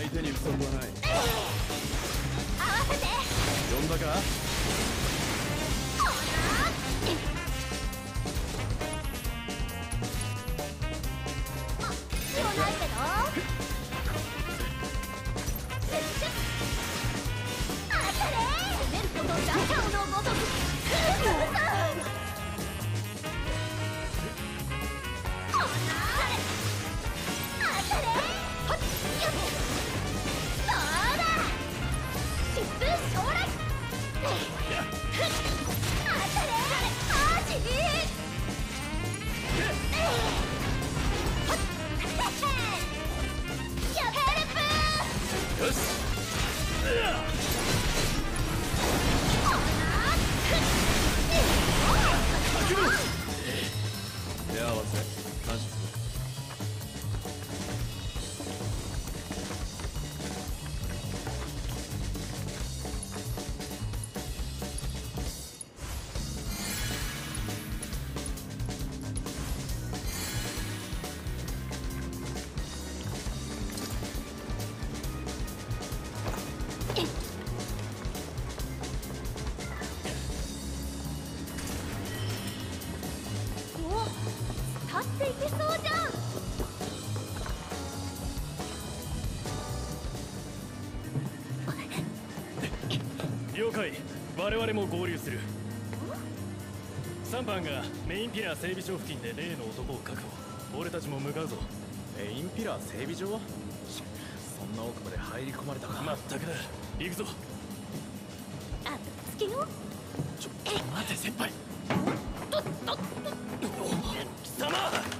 手に不足はない。 合わせて。 呼んだか。 必要ないけど。当たれ。攻めることダチャオのごとく。 手合わせ感謝する。 立っていけそうじゃん。 了解。我々も合流する。3番がメインピラー整備場付近で例の男を確保。俺たちも向かうぞ。 メインピラー整備場？そんな奥まで入り込まれたか。 まったくだ。行くぞ。 あと月の。 ちょっと待て先輩。貴様。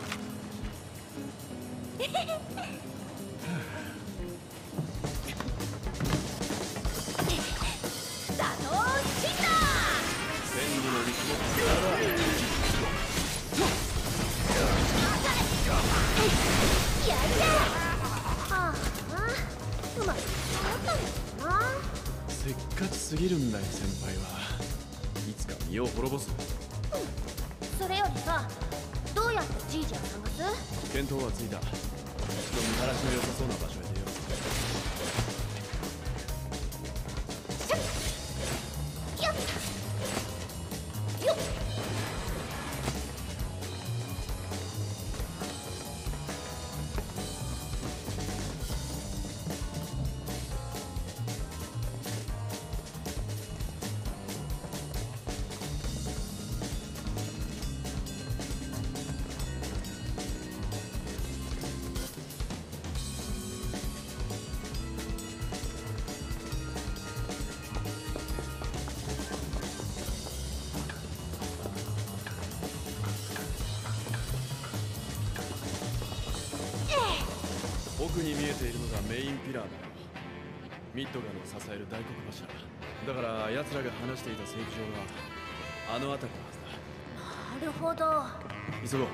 せっかちすぎるんだよ先輩は。いつか身を滅ぼす。 それよりさ、どうやってジージャー探す？ 見当はついた。一度見晴らしの良さそうな場所へ出よう。奥に見えているのがメインピラーだ。ミッドガンを支える大黒柱だから奴らが話していた整備場はあの辺りのはずだ。 なるほど。 急ごう。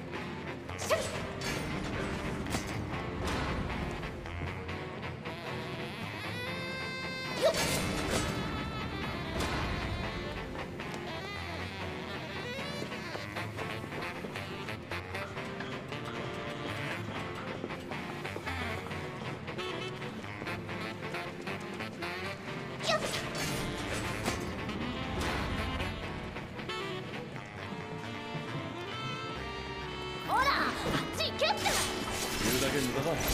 ほら、あっち行けって。 言うだけ無駄だ。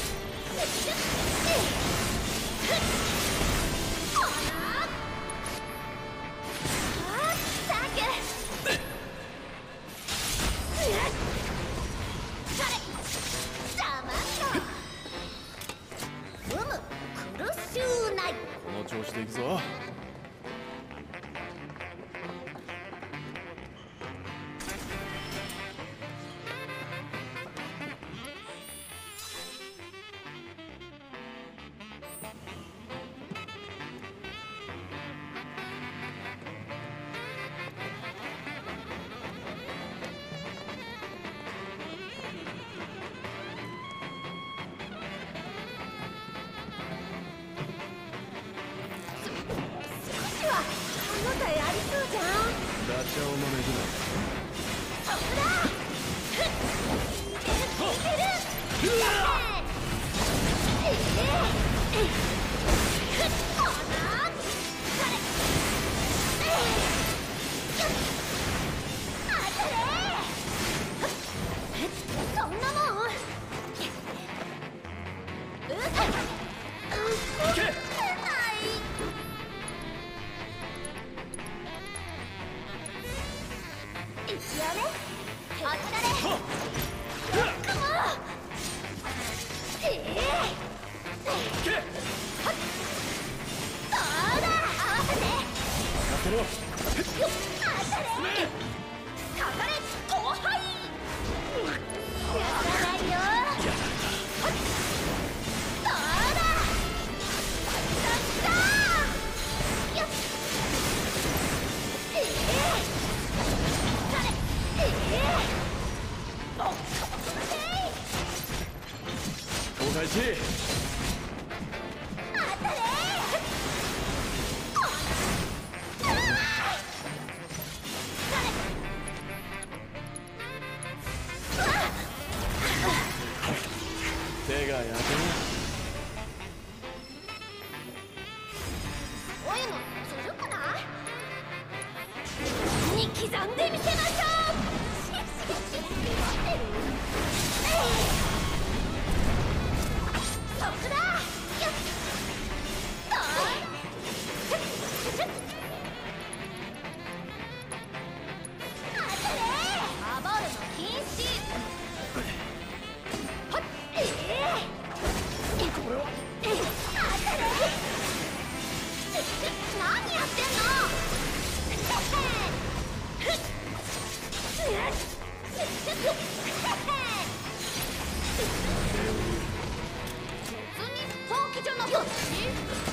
この調子でいくぞ。 一応ね。あっちだね。カモン。 けどうだ。合わせて。 当てろ。 よっ当たれ。かかれ後輩。やらないよ。どうだ。さっさー。よっ。 お返し。手が焼けない。 おいもするかな。に刻んでみせましょう。そこだ。よっと当たれ。暴るの禁止。はっこれは当たれ。何やってんの。本気じゃなかったし。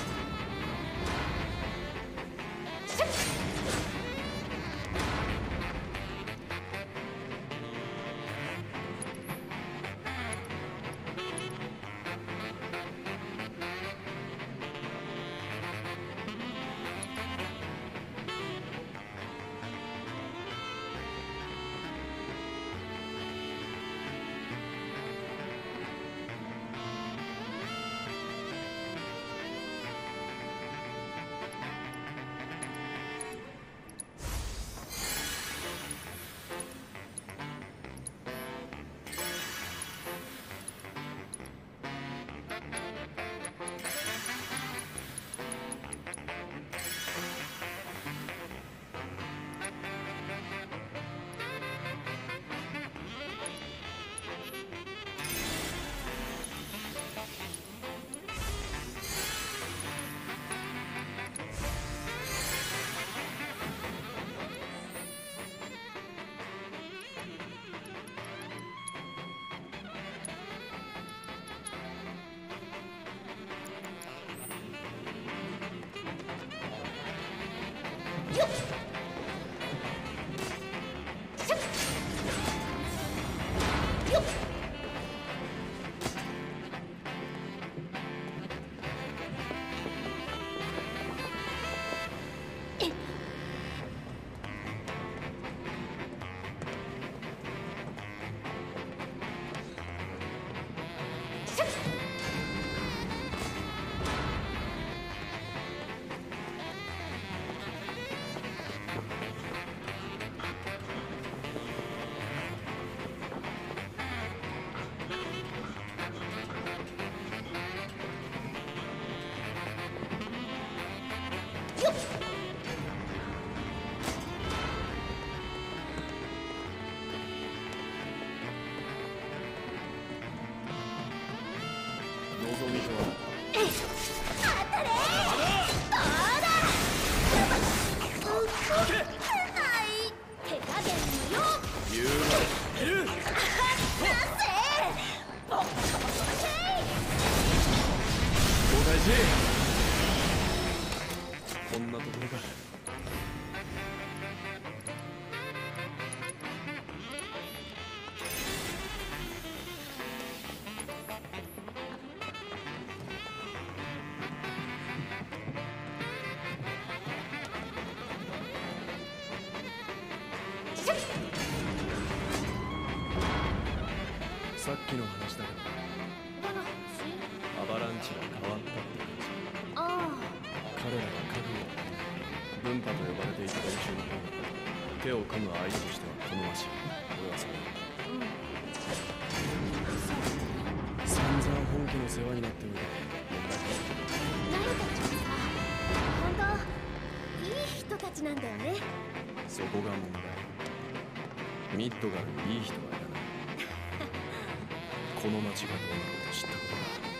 望みとは。 当たれ。どうだ。ない手加減無用。 言うな。 なぜ。ボッコボコせい。 お返し。こんなところか。さっきの話だけど、 どの話。 アバランチが変わったって感じ。 あ彼らが家具を分派と呼ばれていた連中の方が手を組む相手としては好ましい。俺はそれあ。 散々本家の世話になってみて問題ナルたちはさ、本当いい人たちなんだよね。 そこが問題。 ミッドガルにいい人はいらない。この町がどうなろうと知ったこと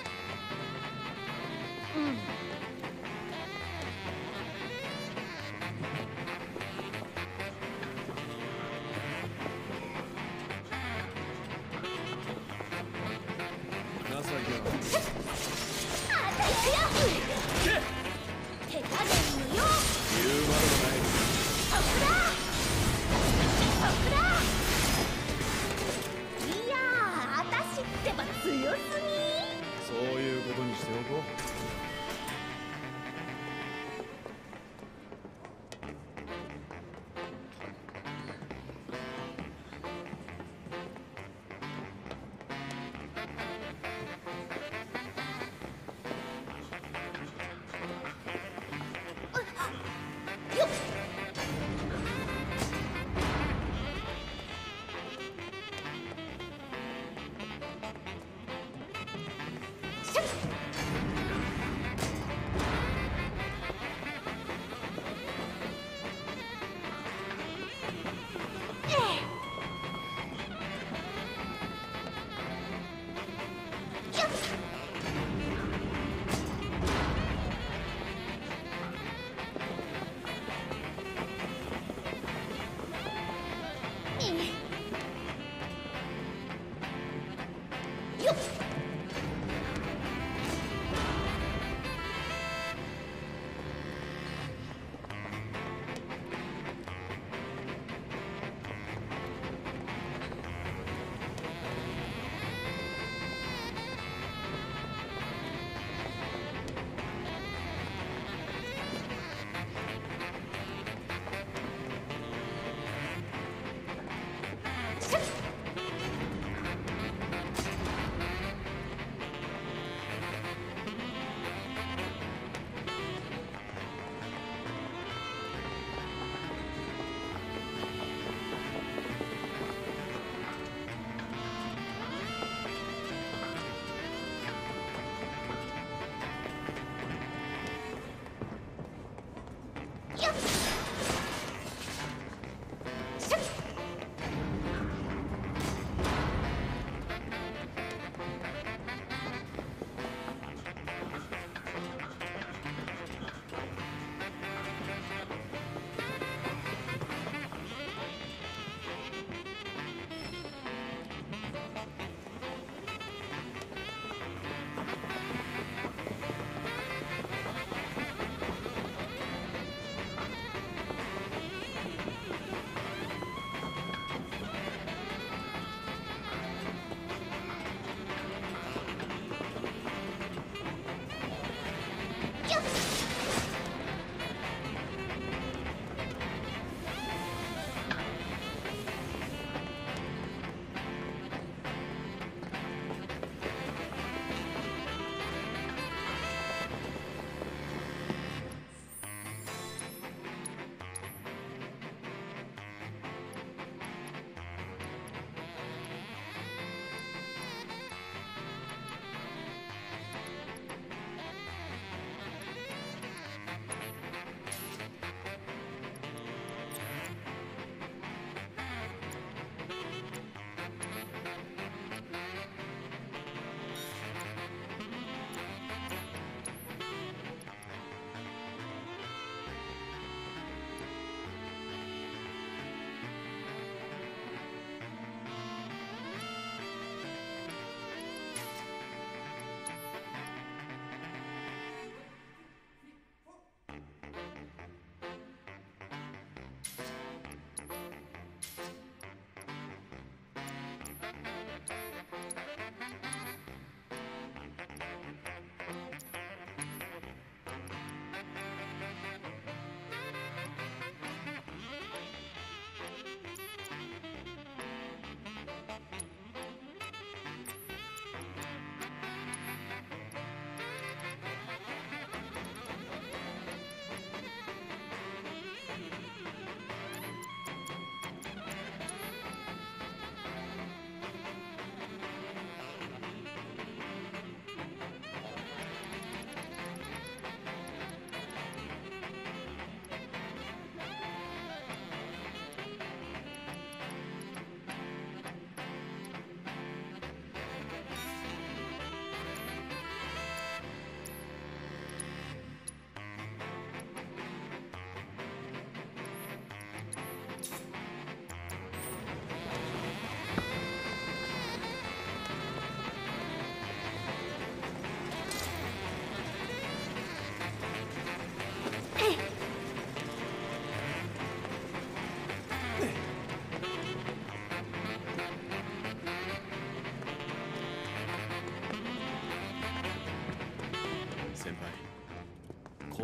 だ。 うん。 情けは当たりよ。手加減無用。 言うまでもない。 そこだ。そこだ。いやー、あたしってば強すぎ。 そういうことにしておこう。 よっ。しゃっ。よっ。よっ。しゃっ。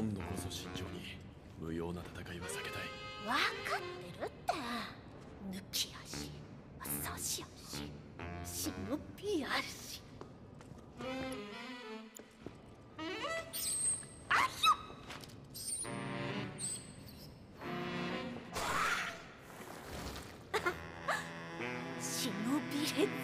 今度こそ慎重に。無用な戦いは避けたい。 分かってるって。抜き足、差し足、忍び足。あひょ忍びれず。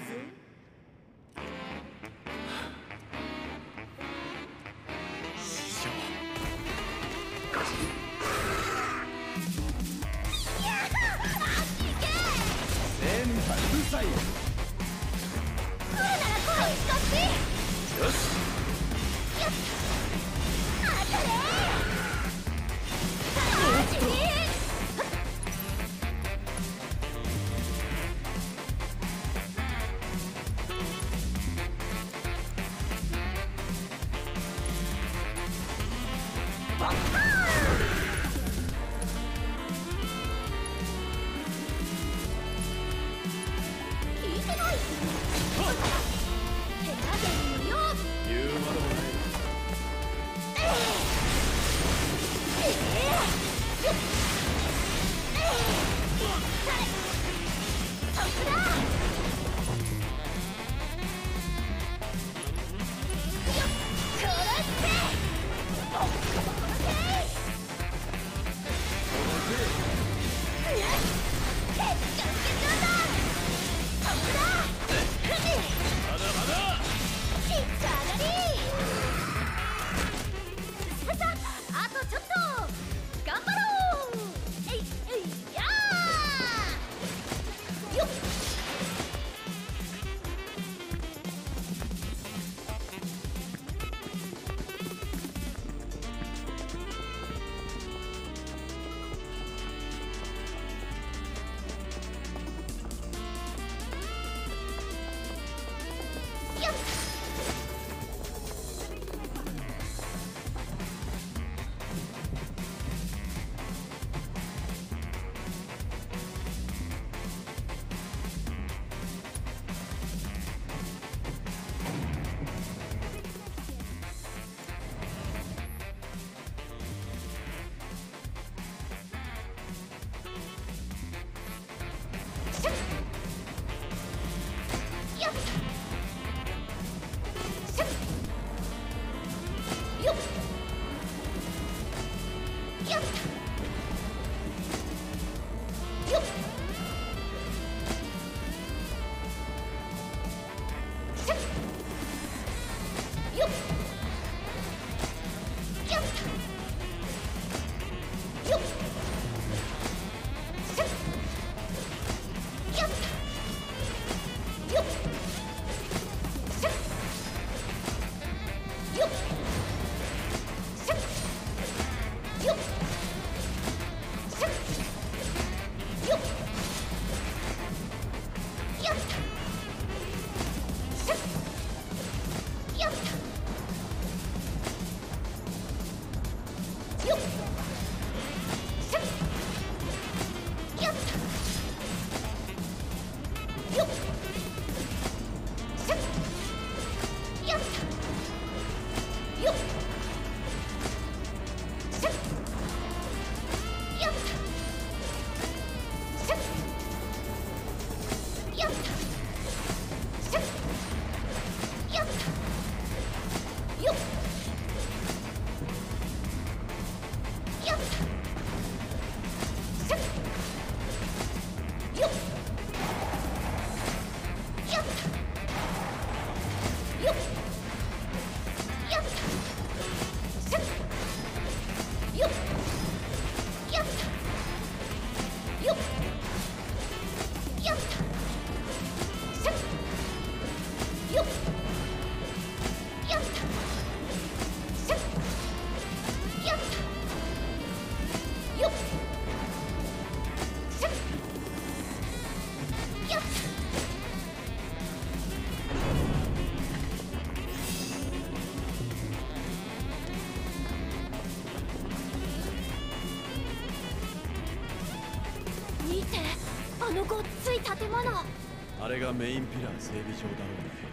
ごっつい建物。 あれがメインピラー整備場だろうね。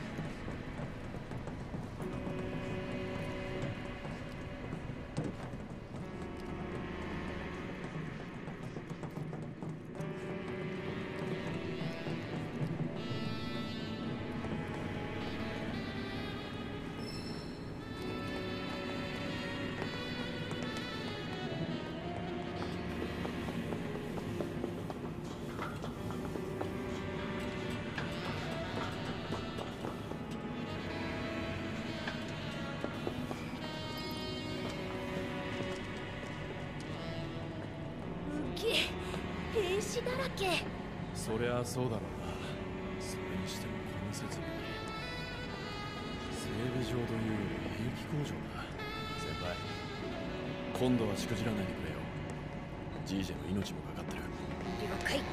そりゃそうだろうな。それにしてもこの設備、整備場というより兵器工場だ。先輩、今度はしくじらないでくれよ。ジージェの命もかかってる。 了解。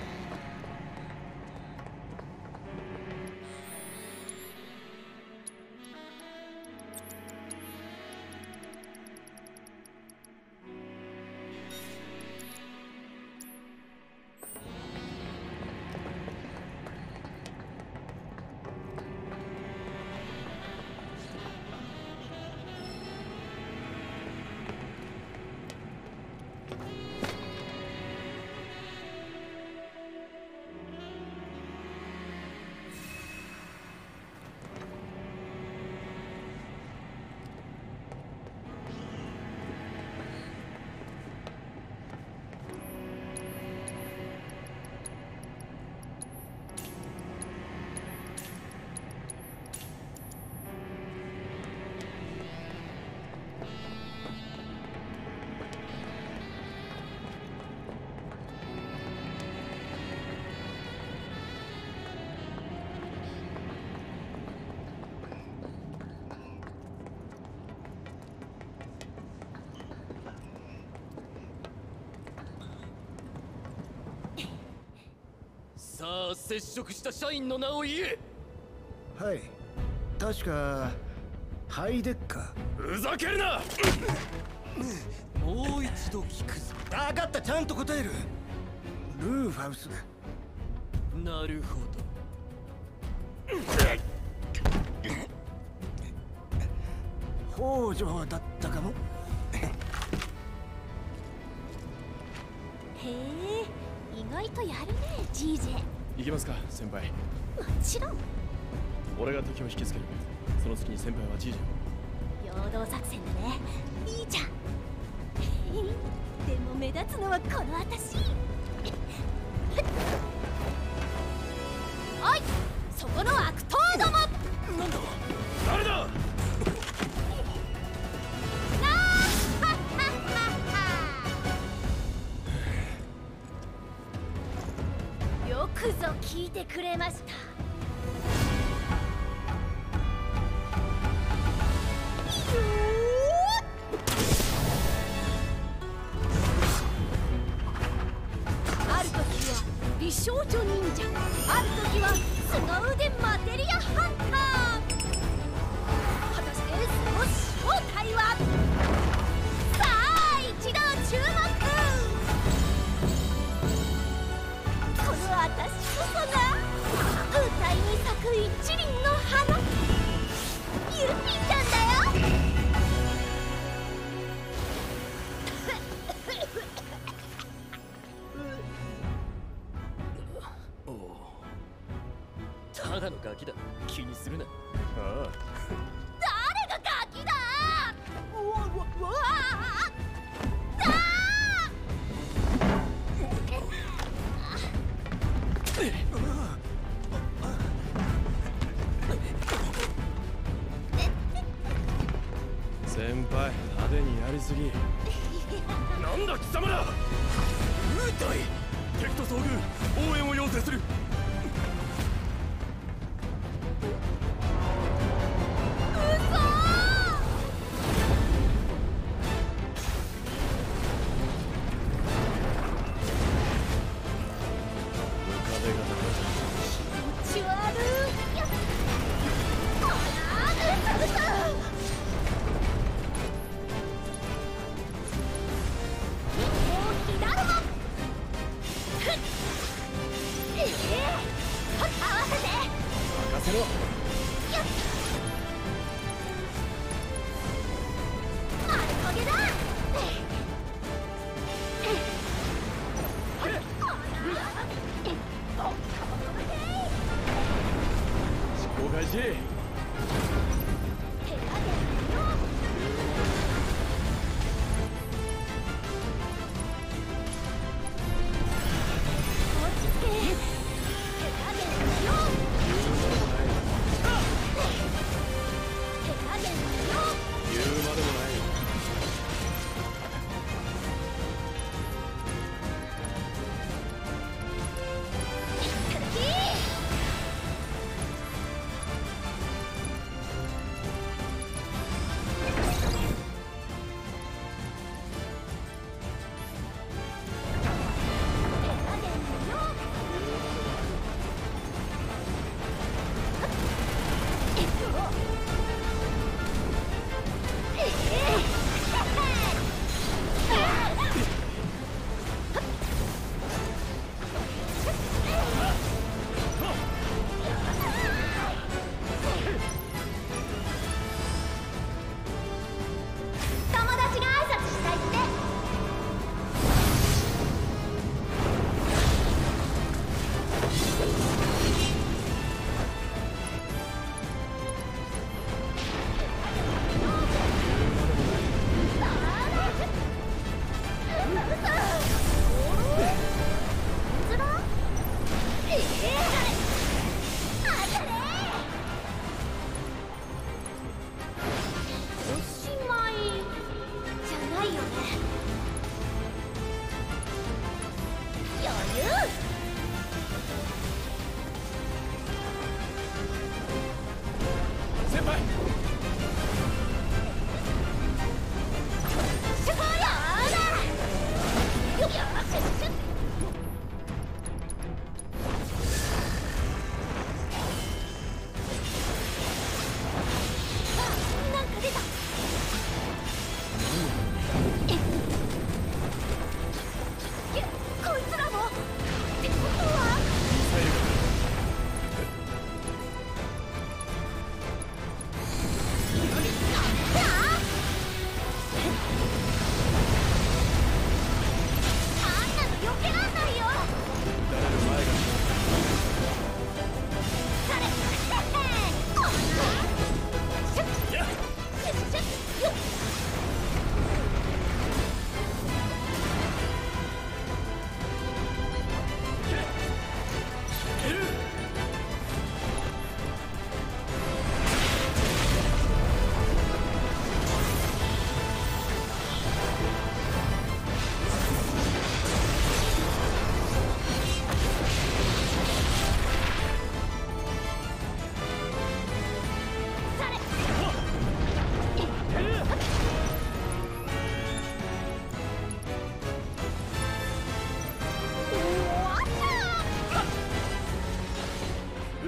さあ、接触した社員の名を言え。 はい、確かハイデッカ。 ふざけるな。もう一度聞くぞ。 分かった、ちゃんと答える。ルーファウスだ。 なるほど。北条だったかも。 へえ、意外とやるね、ジージェ。 行きますか、先輩。 もちろん。 俺が敵を引きつける。その次に先輩はジージェを。 陽動作戦だね。いいじゃん。でも目立つのはこの私。おい、そこの悪党ども。 なんだ、誰だ。 よくぞ聞いてくれました。ある時は美少女忍者、ある時は凄腕マテリアハンター。果たしてその正体は。さあ一同注目。この私こそが雲海に咲く一輪の花、ユッピーちゃんだよ。 ただのガキだ、気にするな。ああ、 誰がガキだ。うわうわうわだ先輩、派手にやりすぎ。 なんだ貴様ら。部隊、敵と遭遇、応援を要請する。 先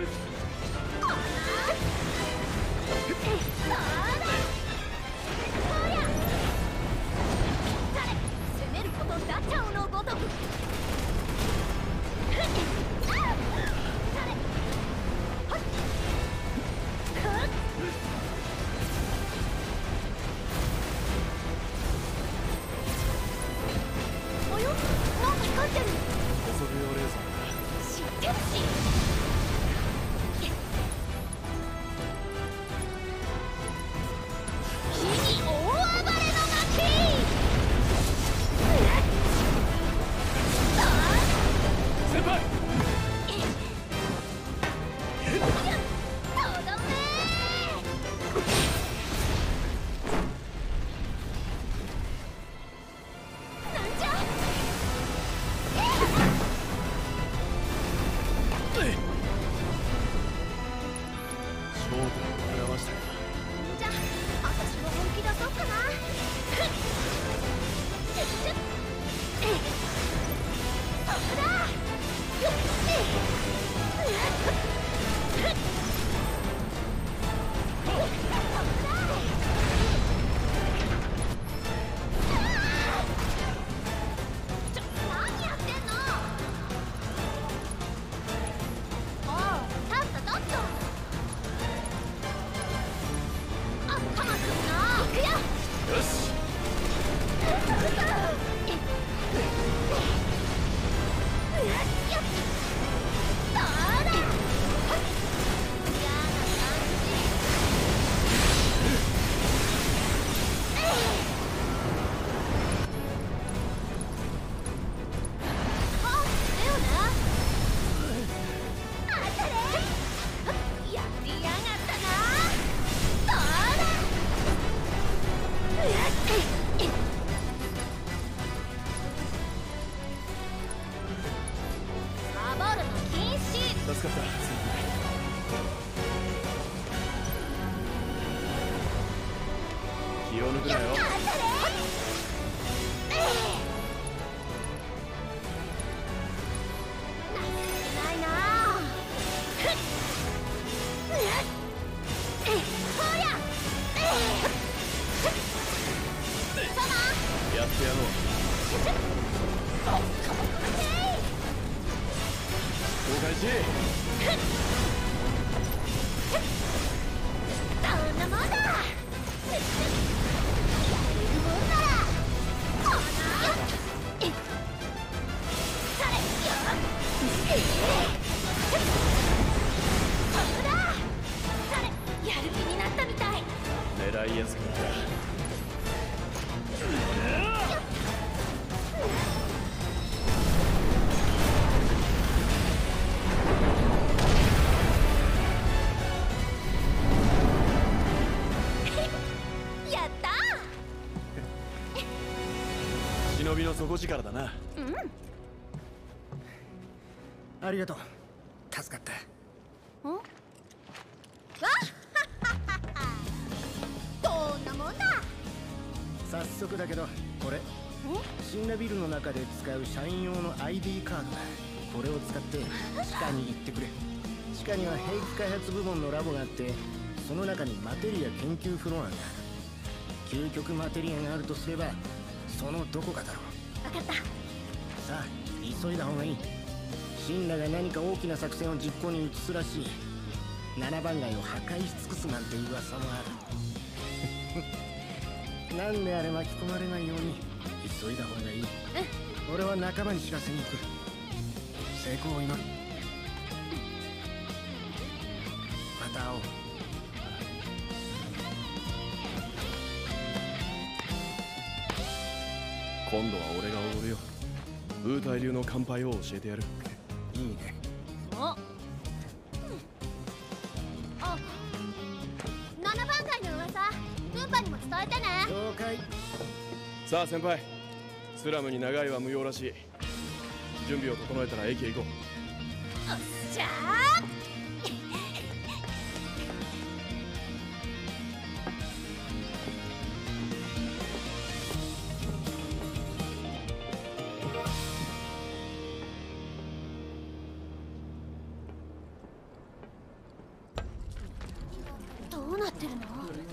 る。 攻めることダチャオのごとく。およ、なんか光ってる。 補足用レーザ知ってるし。火に大暴れの巻。 先輩。 とどめ。なんじゃ。 正体を表したか。 じゃあ、私も本気出そうかな。そこだ。何やってんの。おう、たったたった。あ、かまくんな。行くよ。 よし。サボるの禁止。 助かった。気を抜くなよ。 ないなあ。ほりゃ。 やってやろう。お返し。 そんなもんだ。やれるもんならこのそれよ。そうだ。それやる気になったみたい。 狙いやすくなった。 やったー。 忍びの底力だな。 ありがとう。助かった。 わっどんなもんだ。 早速だけどこれシンナビルの中で使う社員用の ID カードだ。これを使って地下に行ってくれ。地下には兵器開発部門のラボがあって、その中にマテリア研究フロアがある。究極マテリアがあるとすればそのどこかだろう。 分かった。 さあ急いだ方がいい。シンナが何か大きな作戦を実行に移すらしい。7番街を破壊し尽くすなんて噂もある。なんであれ巻き込まれないように急いだ方がいい。俺は仲間に知らせに行く。成功を祈る。また会おう。 今度は俺が踊るよ。ウータイ流の乾杯を教えてやる。 いいね。 あ、7番街の噂ルンパにも伝えてね。 了解。 さあ先輩、スラムに長いは無用らしい。準備を整えたら駅へ行こう。 おっしゃー。 ってるの？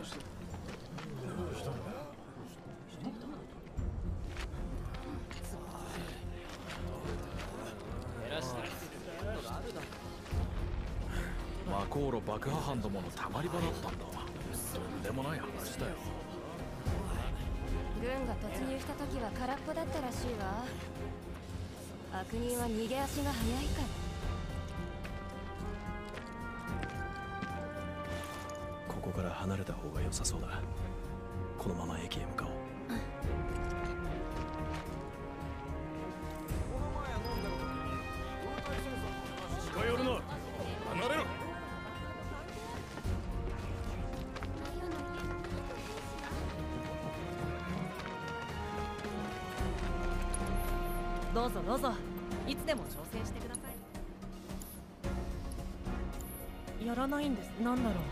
魔航路爆破班どものたまり場だったんだ。とんでもない話だよ。 軍が突入した時は空っぽだったらしいわ。悪人は逃げ足が速いから。 ここから離れた方が良さそうだ。このまま駅へ向かおう。 近寄るな。離れろ。 どうぞどうぞ、いつでも挑戦してください。やらないんです。なんだろう。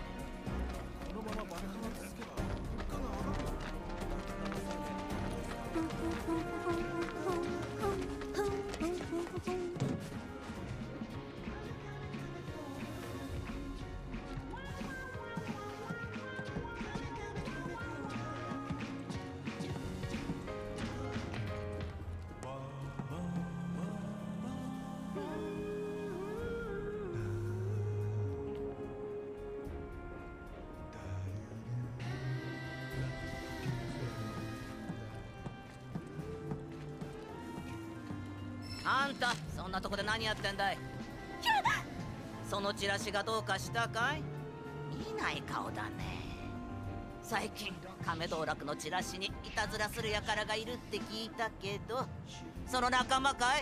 あんた、そんなとこで何やってんだい？そのチラシがどうかしたかい？見ない顔だね。最近亀道楽のチラシにいたずらする輩がいるって聞いたけど、その仲間かい？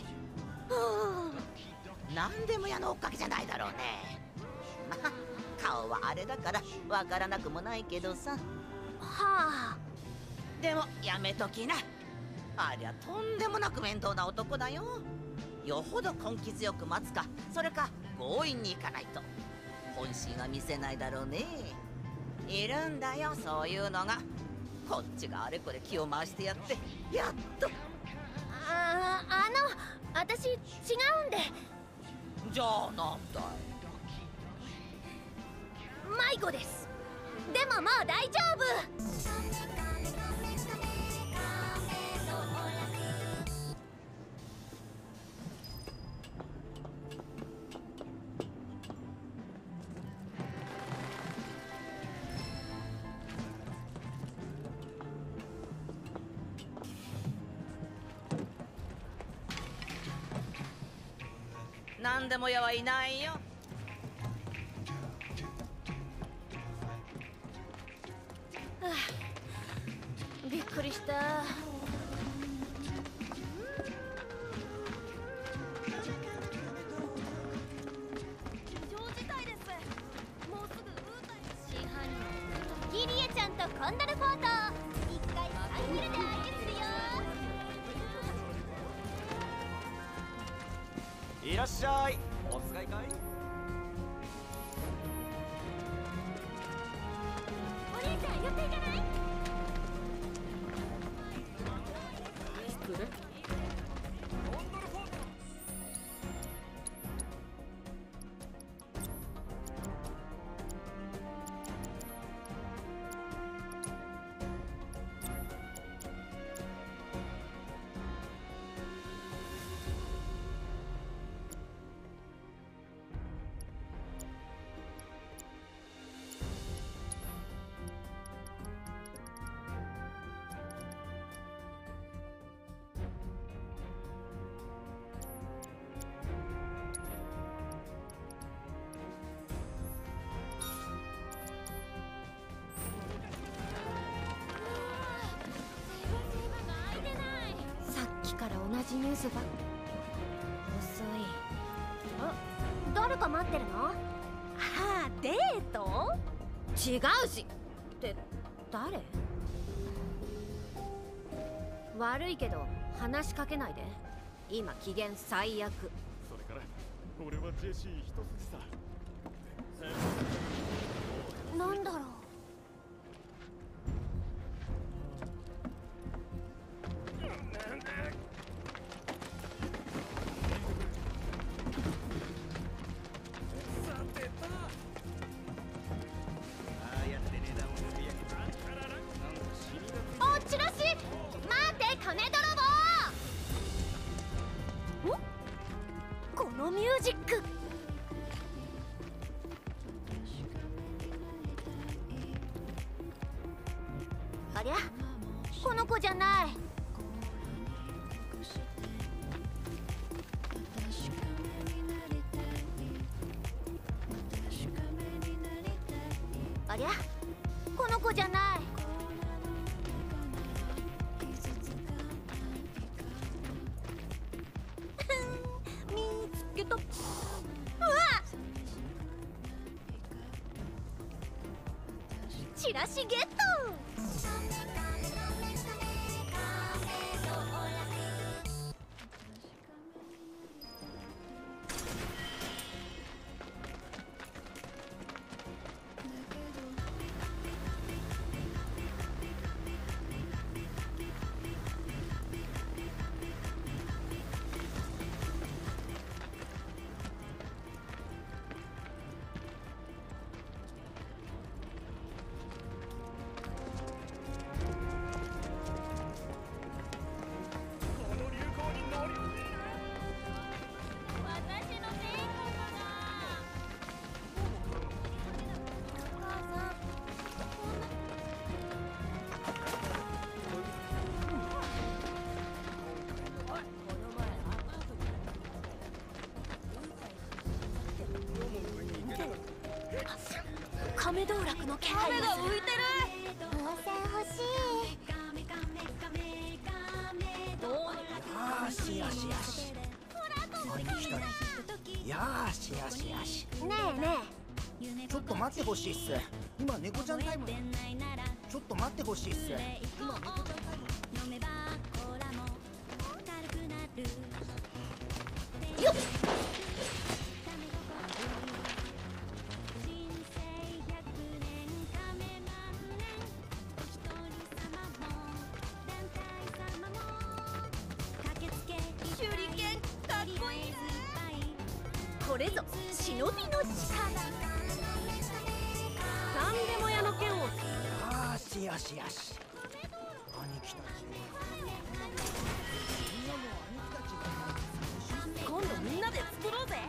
何でも矢の追っかけじゃないだろうね。まあ顔はあれだからわからなくもないけどさ。 はあ。 でもやめときな。ありゃとんでもなく面倒な男だよ。よほど根気強く待つか、それか強引に行かないと本心は見せないだろうね。いるんだよ、そういうのが。こっちがあれこれ気を回してやってやっと。 私違うんで。 じゃあなんだい？ 迷子です。でももう大丈夫。 何でも矢はいないよ。 びっくりした。非常事態です。もうすぐ真犯人ギリエちゃんとコンドルフォート1回3キルで相手するよ。 いらっしゃい。お使いかい？ お姉ちゃん寄っていかない？ 作る？ から同じニュースば遅い。誰か待ってるの？ああ、デート？違うし。って誰？悪いけど話しかけないで。今機嫌最悪。 それから俺はジェシー一筋さ。 なんだろう。 ああやってねありゃ、この子じゃない。ありゃ、この子じゃない。見つけた。うわっ、チラシゲット。亀道楽の気配が浮いてる。風船欲しい。 よしよしよし。兄貴たち。よしよしよし。 ねえねちょっと待ってほしいっす。今猫ちゃんタイム。ちょっと待ってほしいっす。今猫ちゃんタイム。 よっ。これぞ忍びの力。何でも屋の剣を。 よしよしよし。兄貴たち。 今度みんなで作ろうぜ。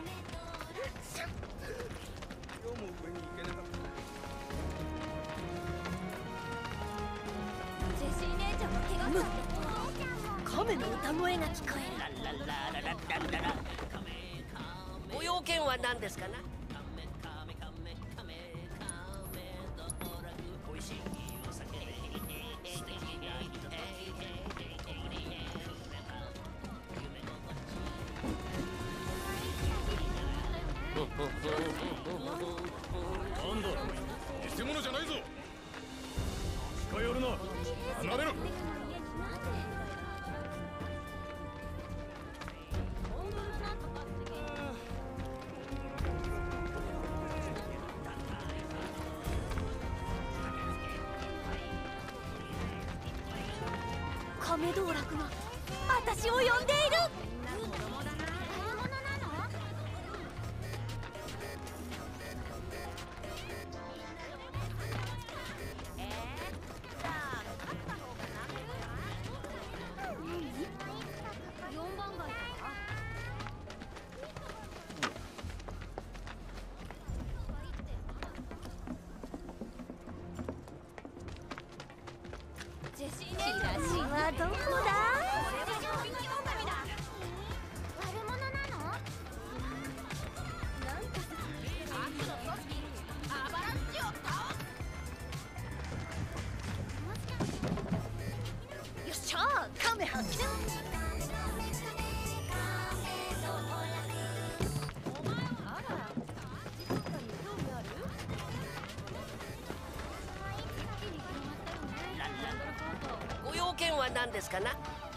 今日も上に行けなかった。 ジェシー姉ちゃんも怪我した。亀の歌声が聞こえる。 ララララララララ。ご用件は何ですかな。美味しいお酒で素敵なひととなんだ、偽物じゃないぞ。近寄るな、離れろ。 亀道楽が私を呼んでいる。チラシはどこだ？悪者なの？アバランチを倒す。よっしゃー、カメ発見。 ご用件は何ですかな。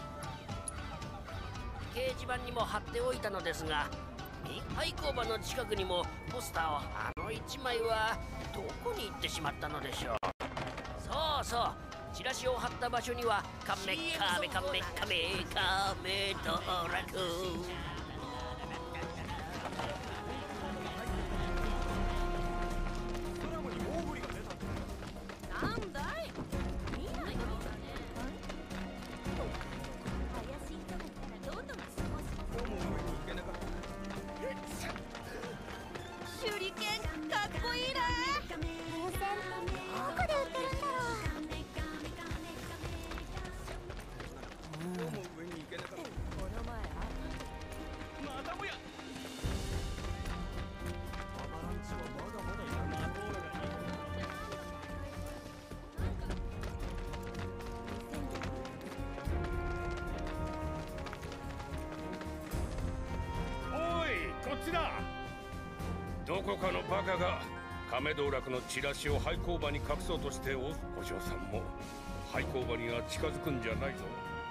掲示板にも貼っておいたのですが、廃工場の近くにもポスターを。あの一枚はどこに行ってしまったのでしょう。そうそう、チラシを貼った場所にはカメカメカメカメカメ道楽。 なんだい？手裏剣かっこいいな。どこで売ってるんだろう。 こかのバカが亀道楽のチラシを廃工場に隠そうとしておお嬢さんも廃工場には近づくんじゃないぞ。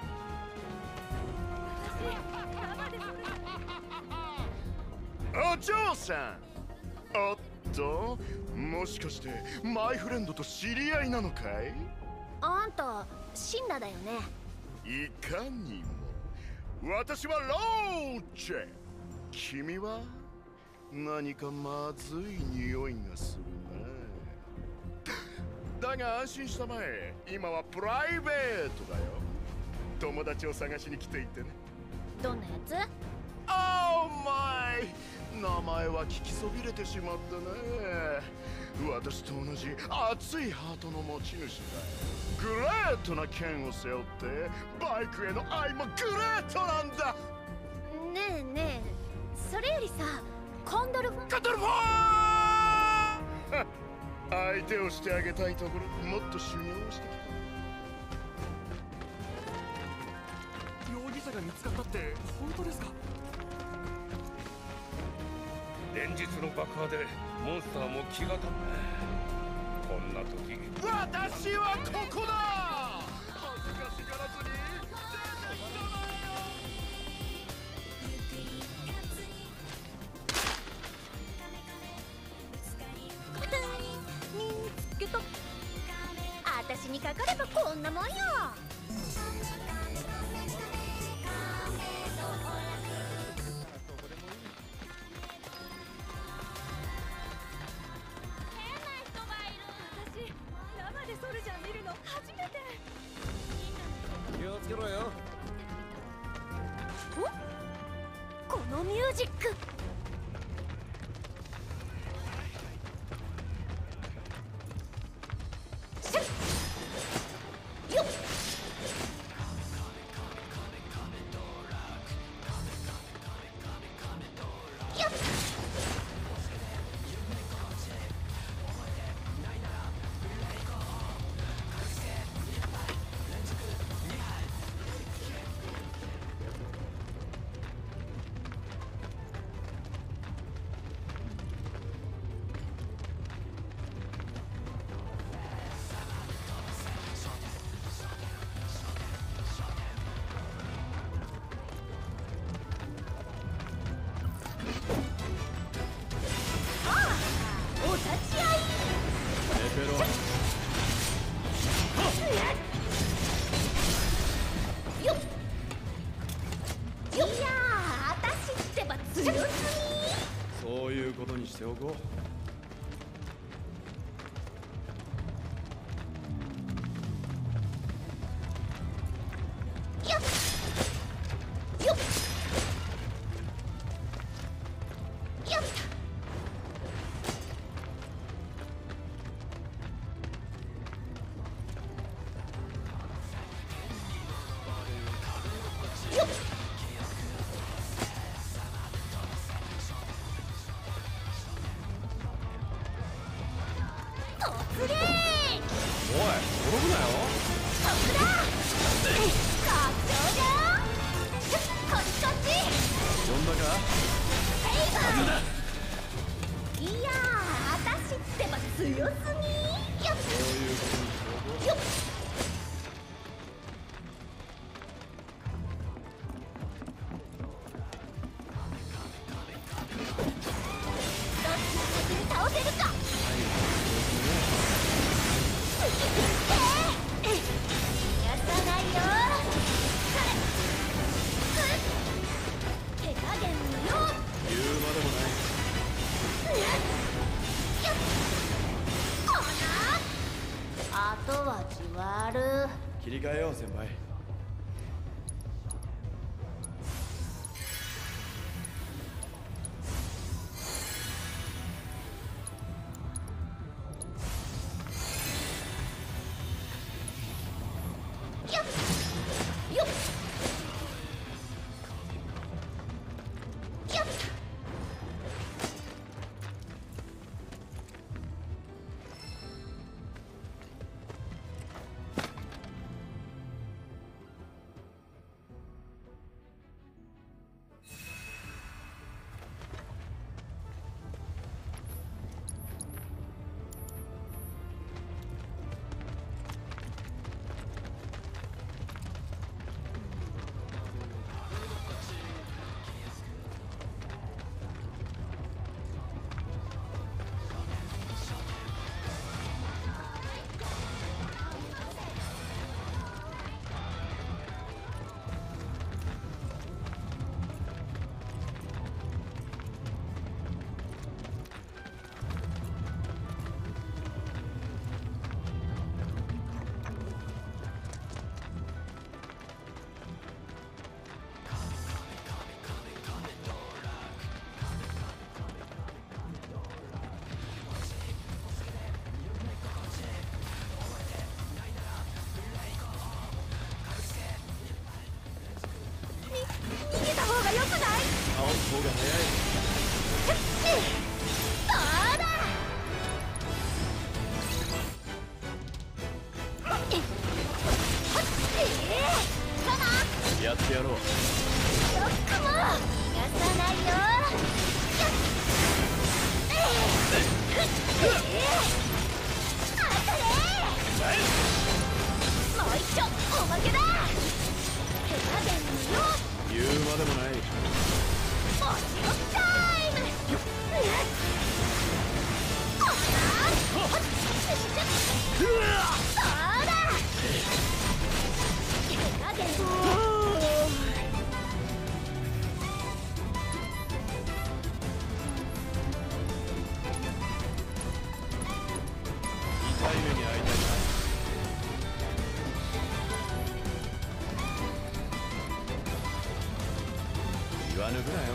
お嬢さん、おっと、もしかしてマイフレンドと知り合いなのかい？ あんたシンラだよね。 いかにも。私はローチェ。君は何かまずい匂いがするな。だが安心したまえ、今はプライベートだよ。友達を探しに来ていてね。 どんなやつ？ オーマイ、名前は聞きそびれてしまったね。私と同じ熱いハートの持ち主だ。グレートな剣を背負ってバイクへの愛もグレートなんだ。 ねえねえ、それよりさ、コンドルフォン。 カトルフォー相手をしてあげたいところ、もっと修行をしてき容疑者が見つかったって本当ですか？連日の爆破でモンスターも気が立った。こんな時私はここだ。恥ずかしがらずに見つけた。私にかかればこんなもんよ。 気をつけろよ。 このミュージック。シュッよっ。よっ。お立ち会い。 エペロ。 よっ。いやー、私ってば強すぎ。 そういうことにしておこう。 よっよっよっ。よっ。突撃。 おい、転ぶなよ。 そこだ。かっちょうじゃん。こっちこっち。 呼んだか？ ヘイバー。いやー、私ってば強すぎ。よっそういうことにしておこう。 よっ。どっちの先に倒せるか。逃がさないよ。手加減よ。 言うまでもない。 あとはじわる。 切り替えよう先輩。 よっよっよっ。 してやろう。 よくも逃がさないよ。当たれ。もう一丁おまけだ。手加減よ。 言うまでもない。 もちろんタイム。そうだ。手加減痛い目に遭いたいな。言わぬぐらいよ。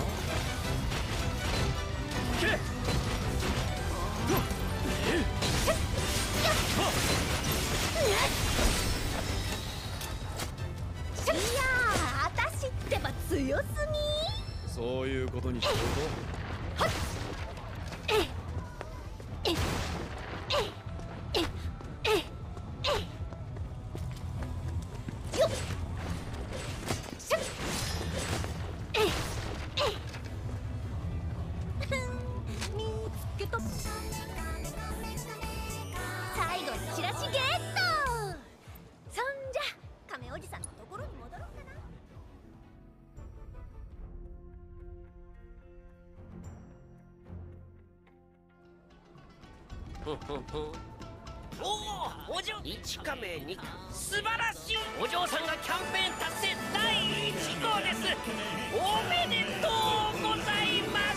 いやー、あたしってば強すぎ。 そういうことにしておこよっしゃっ見つけた。最後のチラシゲット。そんじゃ亀おじさんのところに戻ろうかな。 おお、お嬢1カメ2素晴らしい。お嬢さんがキャンペーン達成第1号です。おめでとうございます。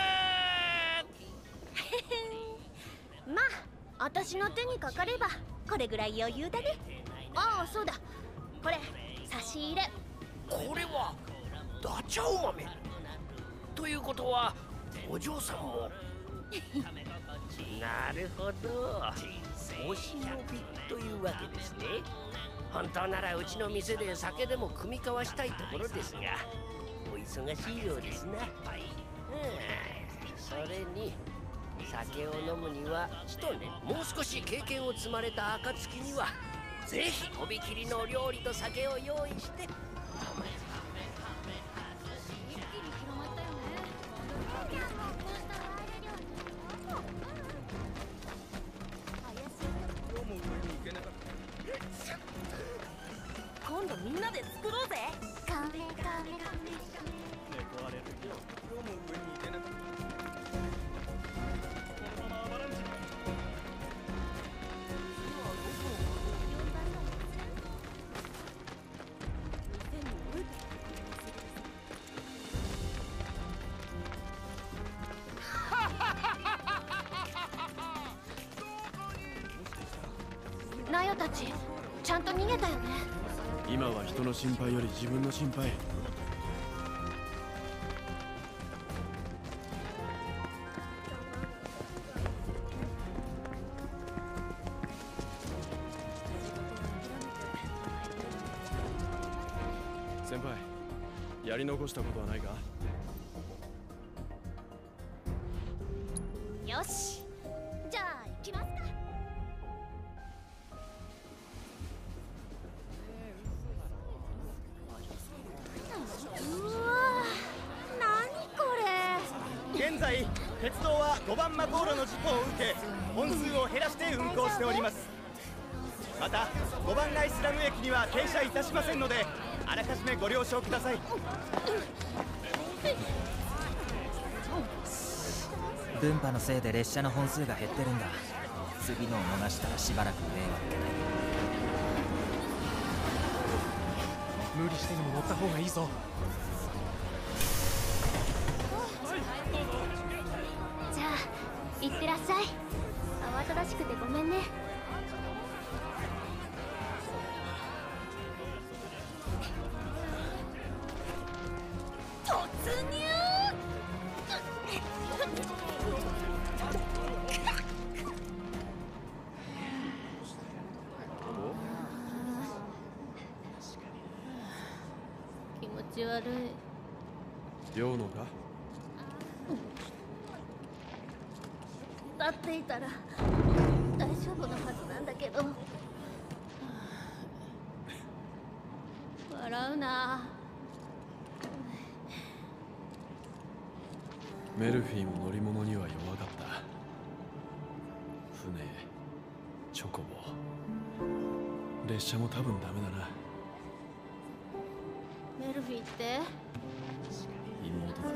まあ私の手にかかればこれぐらい余裕だね。ああそうだ、これ差し入れ。 これはダチャウ豆ということはお嬢さんもなるほど、お忍びというわけですね。本当ならうちの店で酒でも酌み交わしたいところですが、お忙しいようですな。それに酒を飲むにはちとね、もう少し経験を積まれた暁にはぜひとびきりの料理と酒を用意して今度みんなで作ろうぜ。カメカメカメ。 猫アレルギー。今日も上に行けなかった。このままアバランチ。 ナヨたちちゃんと逃げたよね。 今は人の心配より自分の心配。先輩、やり残したことはないか？ よし、じゃあ行きますか。うわー、何これ。 現在鉄道は5番マコーロの事故を受け本数を減らして運行しております。また5番アイスラム駅には停車いたしませんので、あらかじめご了承ください。 分波のせいで列車の本数が減ってるんだ。次のを逃したらしばらく迷惑だ。 無理してでも乗った方がいいぞ。 じゃあ行ってらっしゃい。慌ただしくてごめんね。突入。気持ち悪い。 酔うのか？ 立っていたら大丈夫なはずなんだけど。笑うな。 メルフィーも乗り物には弱かった。船、チョコボ、列車も多分ダメだな。 メルフィーって妹だ。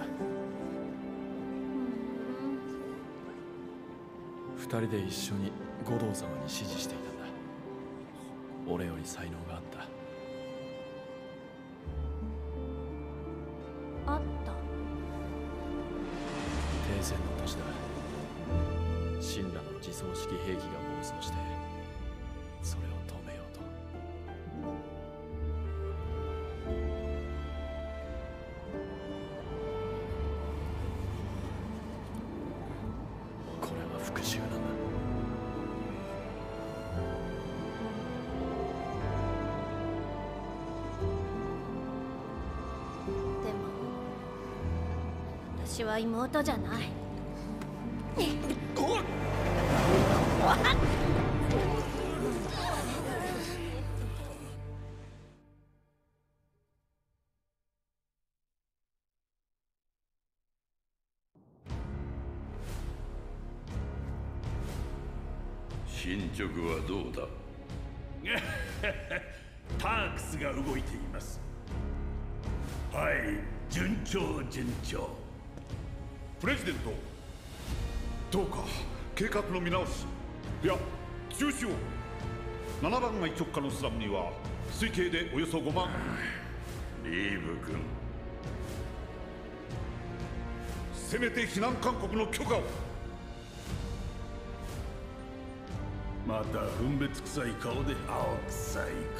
二人で一緒に五道様に師事していたんだ。俺より才能があった。 あった。 停戦の年だ。神羅の自走式兵器が暴走して、それを止めようと。これは復讐なんだ。 でも私は妹じゃない。 進捗はどうだ？ タークスが動いています。はい、順調順調。 プレジデント、どうか計画の見直し、いや中止を。7番街直下のスラムには推計でおよそ5万。 リーブ君、 せめて避難勧告の許可を。 また分別臭い顔で青臭いこと。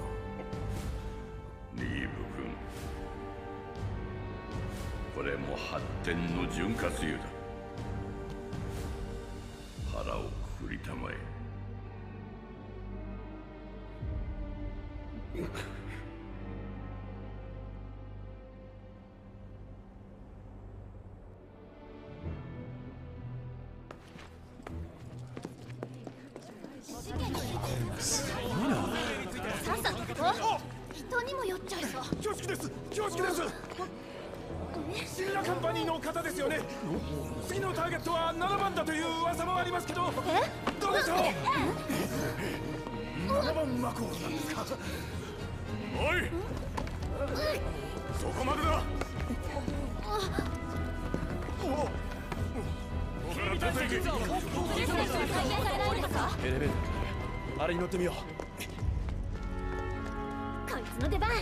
リーブ君、これも発展の潤滑油だ。腹をくくりたまえ。 さっさと人にも酔っちゃいそう。 恐縮です、恐縮です。シンラカンパニーの方ですよね。次のターゲットは7番だという噂もありますけど、どうでしょう。7番マコールなんですか。おい、そこまでだ。 エレベーター、あれに乗ってみよう。 こいつの出番。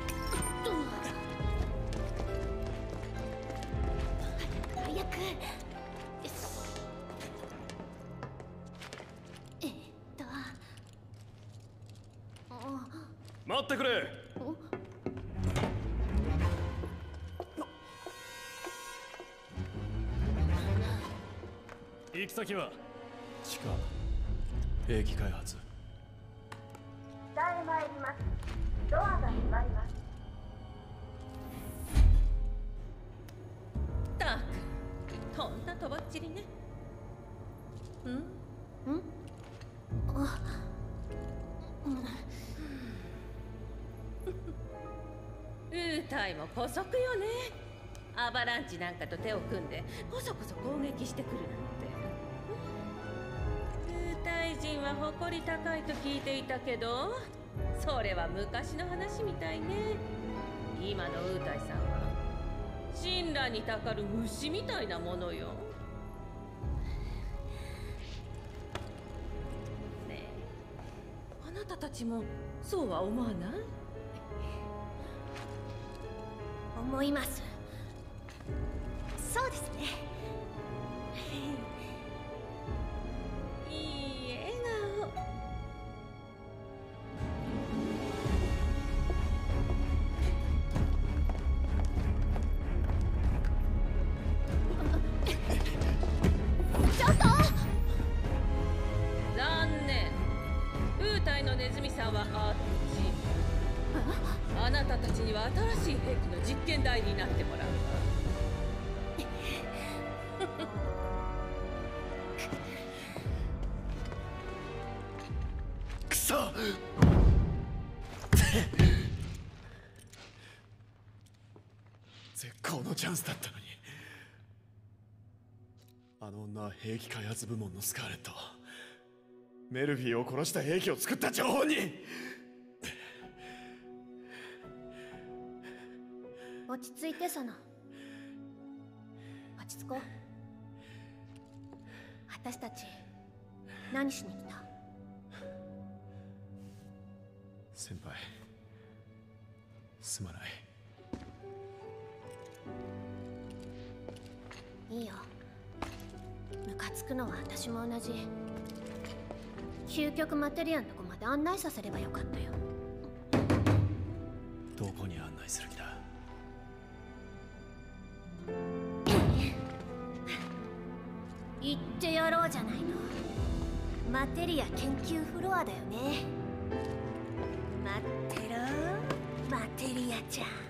早く。 待ってくれ。行き先は地下兵器開発。 北へ参ります。ドアが閉まります。 ターク、とんだとばっちりね。ウータイも姑息よね。アバランチなんかと手を組んでこそこそ攻撃してくるなんて。ウータイ人は誇り高いと聞いていたけど、それは昔の話みたいね。今のウータイさんは神羅にたかる虫みたいなものよ。ねえ、あなたたちもそうは思わない？ 思います。そうですね。 いい笑顔。 ちょっと！ 残念。ウータイのネズミさんはあっち。あなたたちには新しい兵器の実験台になってもらうわ。 くそ！絶好のチャンスだったのに。 あの女は兵器開発部門のスカーレット。メルフィーを殺した兵器を作った張本人。 落ち着いて、サナ。落ち着こう。私たち何しに来た？ 先輩、すまない。 いいよ。ムカつくのは私も同じ。究極マテリアンとこまで案内させればよかったよ。 どこに案内する気だ？ 言ってやろうじゃないの。マテリア研究フロアだよね。待ってろ、マテリアちゃん。